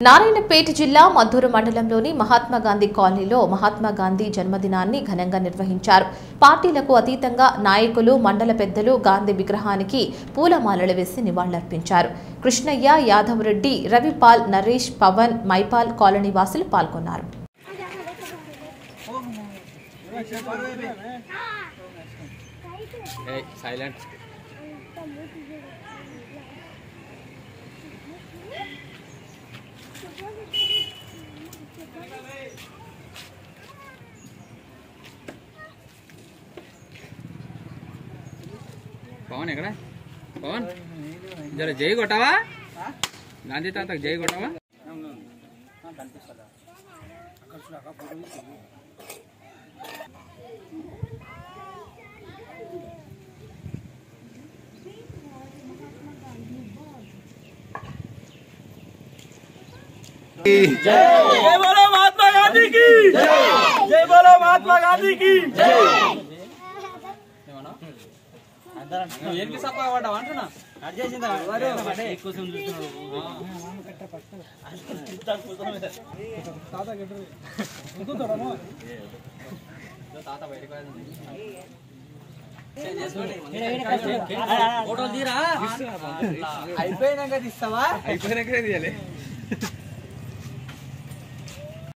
నారాయణపేట జిల్లా మద్దూరు మండలంలోని మహాత్మా గాంధీ కాలనీలో మహాత్మా గాంధీ జన్మదినాన్ని ఘనంగా నిర్వహించారు. పార్టీలకు అతీతంగా నాయకులు, మండల పెద్దలు గాంధీ విగ్రహానికి పూలమాలలు వేసి నివాళులర్పించారు. కృష్ణయ్య, యాదవ్ రెడ్డి, రవిపాల్, నరేష్, పవన్, మైపాల్ కాలనీ వాసులు పాల్గొన్నారు. पवन ఎక్కడ पवन जरा जय కొట్టవా గాంధీ తాతకు జై కొట్టవా जय बोलो महात्मा गांधी की जय बोलो महात्मा गांधी की जय ఏంటి సప్ప పడ్డావు అంటున్నా అది చేసిందా కోసం ఫోటోలు తీరా అయిపోయినాక తీస్తావా అయిపోయినాక తీయాలి.